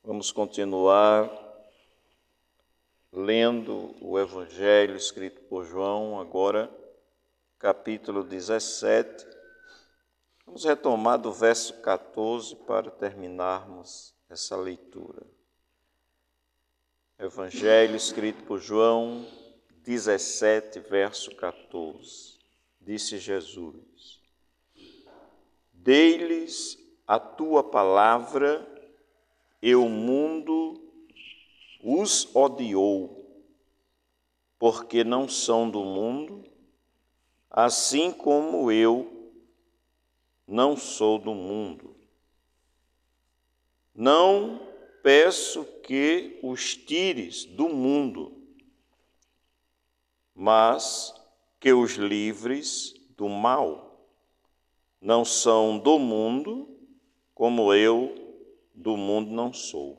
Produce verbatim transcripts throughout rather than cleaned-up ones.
Vamos continuar lendo o Evangelho escrito por João, agora capítulo dezessete. Vamos retomar do verso quatorze para terminarmos essa leitura. Evangelho escrito por João, dezessete, verso quatorze. Disse Jesus: Dei-lhes a tua palavra e o mundo os odiou, porque não são do mundo, assim como eu não sou do mundo. Não peço que os tires do mundo, mas que os livres do mal. Não são do mundo, como eu do mundo não sou.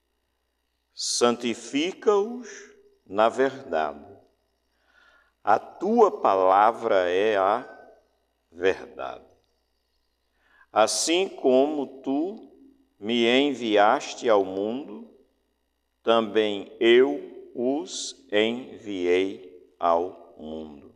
Santifica-os na verdade. A tua palavra é a verdade. Assim como tu me enviaste ao mundo, também eu os enviei ao mundo.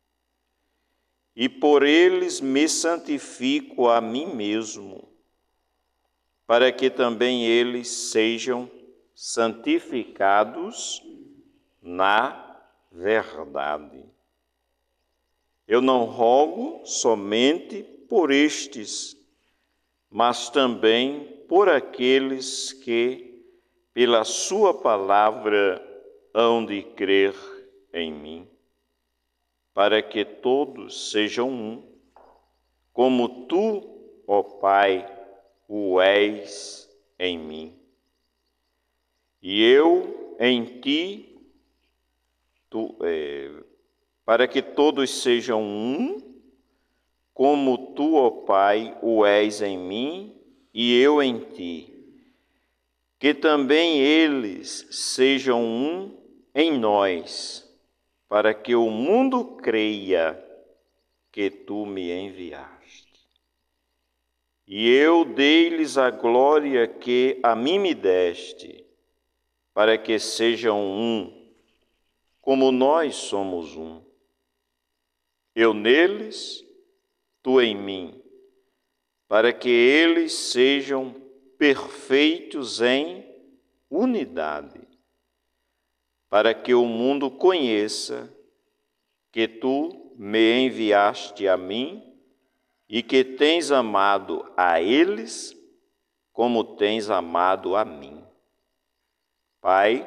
E por eles me santifico a mim mesmo, para que também eles sejam santificados na verdade. Eu não rogo somente por estes, mas também por aqueles que, pela sua palavra, hão de crer em mim, para que todos sejam um, como tu, ó Pai, o és em mim. E eu em ti, tu, é, para que todos sejam um, como tu, ó Pai, o és em mim e eu em ti. Que também eles sejam um em nós, para que o mundo creia que tu me enviaste. E eu dei-lhes a glória que a mim me deste, para que sejam um, como nós somos um. Eu neles, tu em mim, para que eles sejam perfeitos em unidade, para que o mundo conheça que tu me enviaste a mim e que tens amado a eles como tens amado a mim. Pai,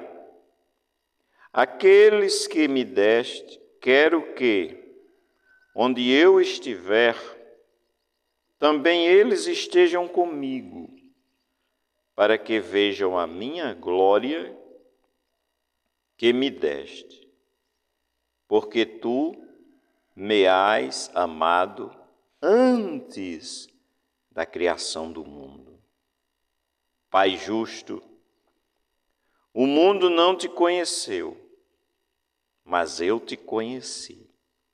aqueles que me deste, quero que, onde eu estiver, também eles estejam comigo, para que vejam a minha glória que me deste, porque tu me has amado antes da criação do mundo. Pai justo, o mundo não te conheceu, mas eu te conheci.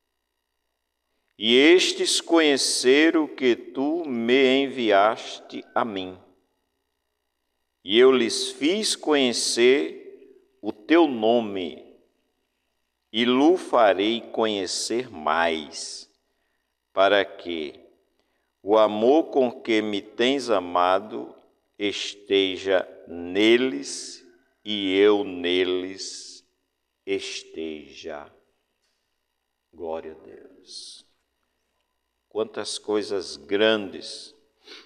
E estes conheceram que tu me enviaste a mim. E eu lhes fiz conhecer o teu nome, e lhe farei conhecer mais, para que o amor com que me tens amado esteja neles e eu neles esteja. Glória a Deus. Quantas coisas grandes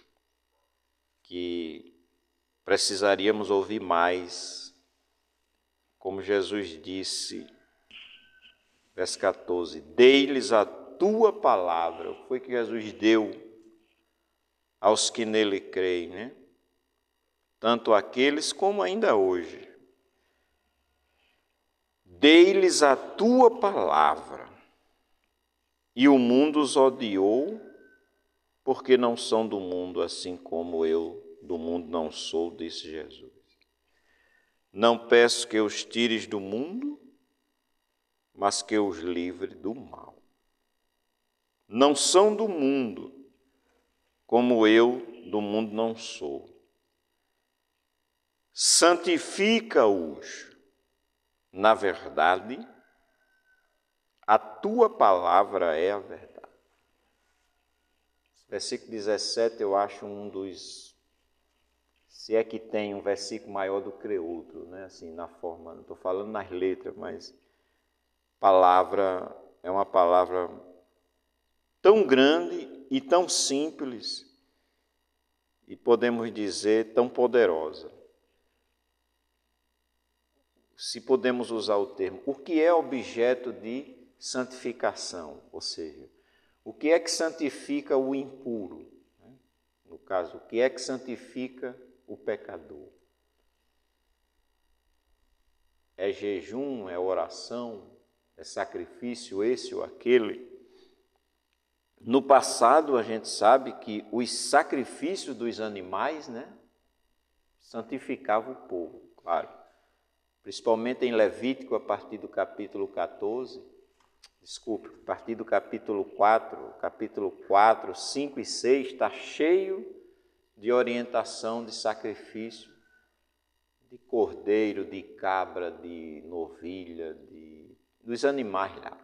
que precisaríamos ouvir mais, como Jesus disse, verso quatorze, dei-lhes a tua palavra. O que foi que Jesus deu aos que nele creem, né? Tanto aqueles como ainda hoje. Dei-lhes a tua palavra, e o mundo os odiou, porque não são do mundo, assim como eu do mundo não sou, disse Jesus. Não peço que os tires do mundo, mas que os livre do mal. Não são do mundo, como eu do mundo não sou. santifica-os na verdade, a tua palavra é a verdade. Versículo dezessete eu acho um dos, se é que tem um versículo maior do que outro, né? Assim, na forma, não estou falando nas letras, mas palavra é uma palavra tão grande e tão simples, e podemos dizer tão poderosa. Se podemos usar o termo, o que é objeto de santificação, ou seja, o que é que santifica o impuro? No caso, o que é que santifica o pecador? É jejum, é oração, é sacrifício esse ou aquele? No passado, a gente sabe que os sacrifícios dos animais, né, santificavam o povo, claro. Principalmente em Levítico, a partir do capítulo quatorze, desculpe, a partir do capítulo quatro, capítulo quatro, cinco e seis, está cheio de orientação de sacrifício, de cordeiro, de cabra, de novilha, de, dos animais lá.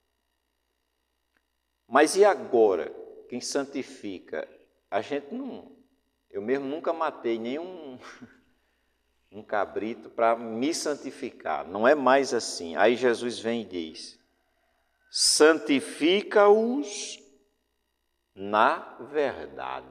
Mas e agora? Quem santifica? A gente não... Eu mesmo nunca matei nenhum um cabrito para me santificar. Não é mais assim. Aí Jesus vem e diz: santifica-os na verdade.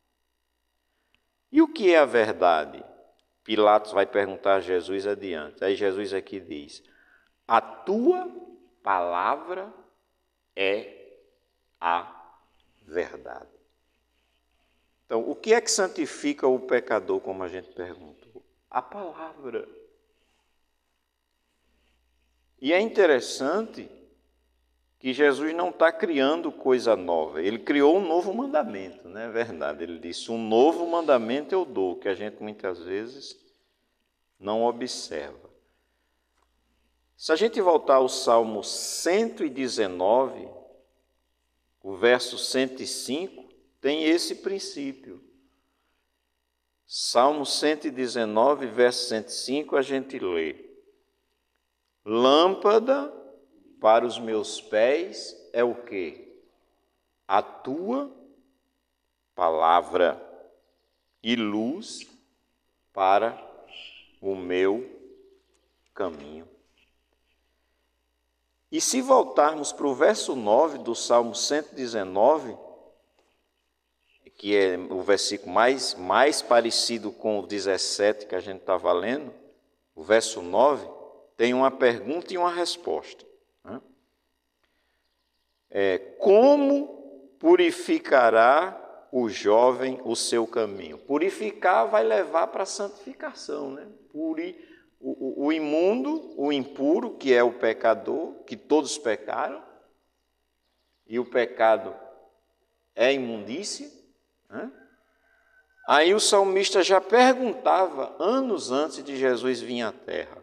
E o que é a verdade? Pilatos vai perguntar a Jesus adiante. Aí Jesus aqui diz: a tua palavra é a verdade. Então, o que é que santifica o pecador, como a gente perguntou? A palavra. E é interessante que Jesus não está criando coisa nova. Ele criou um novo mandamento, não é verdade? Ele disse, um novo mandamento eu dou, que a gente muitas vezes não observa. Se a gente voltar ao Salmo cento e dezenove, o verso cento e cinco, tem esse princípio. Salmo cento e dezenove, verso cento e cinco, a gente lê: lâmpada para os meus pés é o quê? A tua palavra, e luz para o meu caminho. E se voltarmos para o verso nove do Salmo cento e dezenove, que é o versículo mais, mais parecido com o dezessete que a gente estava lendo, o verso nove, tem uma pergunta e uma resposta. Né? É, como purificará o jovem o seu caminho? Purificar vai levar para a santificação, né? Puri, o, o, o imundo, o impuro, que é o pecador, que todos pecaram, e o pecado é imundícia. Né? Aí o salmista já perguntava, anos antes de Jesus vir à terra,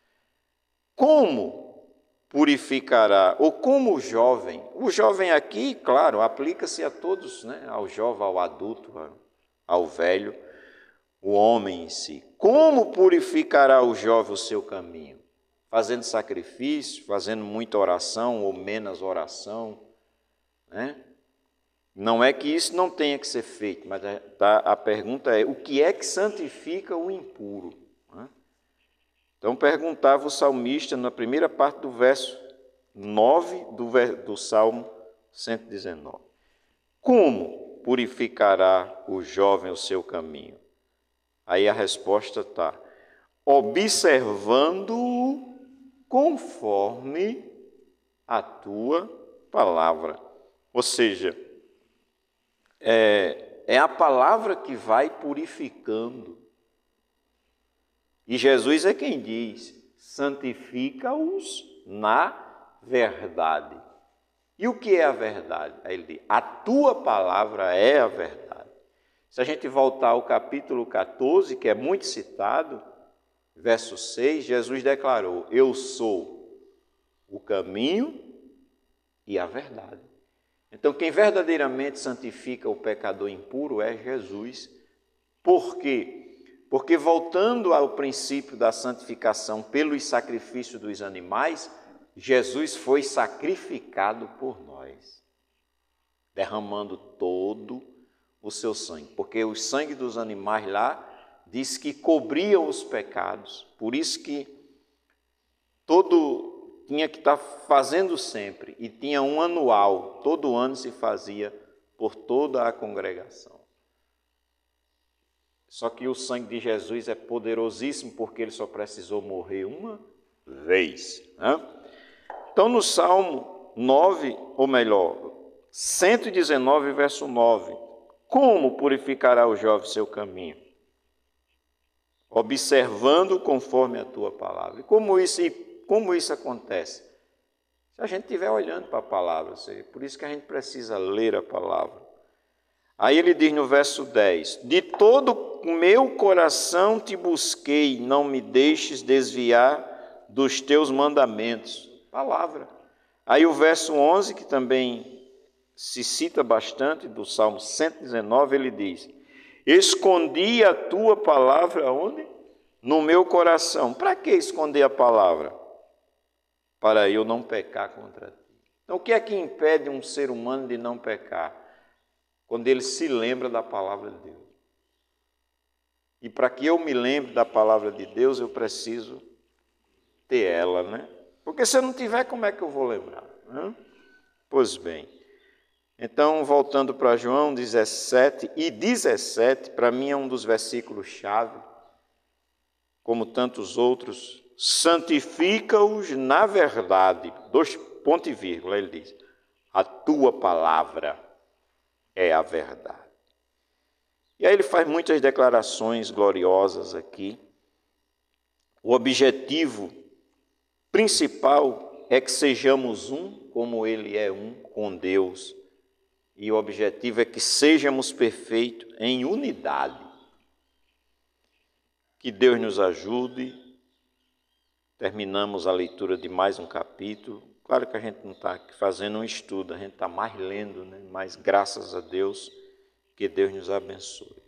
como purificará, ou como o jovem, o jovem aqui, claro, aplica-se a todos, né? Ao jovem, ao adulto, ao velho, o homem em si. Como purificará o jovem o seu caminho? Fazendo sacrifício, fazendo muita oração ou menos oração, né? Não é que isso não tenha que ser feito, mas a, tá, a pergunta é, o que é que santifica o impuro? Né? Então, perguntava o salmista na primeira parte do verso nove do, do Salmo cento e dezenove. Como purificará o jovem o seu caminho? Aí a resposta está, observando-o conforme a tua palavra. Ou seja, é, é a palavra que vai purificando. E Jesus é quem diz, santifica-os na verdade. E o que é a verdade? Aí ele diz, a tua palavra é a verdade. Se a gente voltar ao capítulo quatorze, que é muito citado, verso seis, Jesus declarou, eu sou o caminho e a verdade. Então, quem verdadeiramente santifica o pecador impuro é Jesus. Por quê? Porque voltando ao princípio da santificação pelos sacrifícios dos animais, Jesus foi sacrificado por nós, derramando todo o seu sangue. Porque o sangue dos animais lá diz que cobria os pecados, por isso que todo tinha que estar fazendo sempre, e tinha um anual, todo ano se fazia por toda a congregação. Só que o sangue de Jesus é poderosíssimo, porque ele só precisou morrer uma vez, né? Então, no Salmo nove, ou melhor, cento e dezenove, verso nove, como purificará o jovem seu caminho? Observando conforme a tua palavra. E como isso, como isso acontece? Se a gente estiver olhando para a palavra, por isso que a gente precisa ler a palavra. Aí ele diz no verso dez, de todo o meu coração te busquei, não me deixes desviar dos teus mandamentos. Palavra. Aí o verso onze, que também se cita bastante, do Salmo cento e dezenove, ele diz, escondi a tua palavra onde? No meu coração. Para que esconder a palavra? Para eu não pecar contra ti. Então, o que é que impede um ser humano de não pecar? Quando ele se lembra da palavra de Deus. E para que eu me lembre da palavra de Deus, eu preciso ter ela, né? Porque se eu não tiver, como é que eu vou lembrar? Né? Pois bem. Então, voltando para João dezessete e dezessete, para mim é um dos versículos-chave, como tantos outros, santifica-os na verdade, dois pontos e vírgula, ele diz, a tua palavra é a verdade. E aí ele faz muitas declarações gloriosas aqui. O objetivo principal é que sejamos um, como ele é um, com Deus. E o objetivo é que sejamos perfeitos em unidade. Que Deus nos ajude. Terminamos a leitura de mais um capítulo. Claro que a gente não está fazendo um estudo, a gente está mais lendo, né? Mas graças a Deus, que Deus nos abençoe.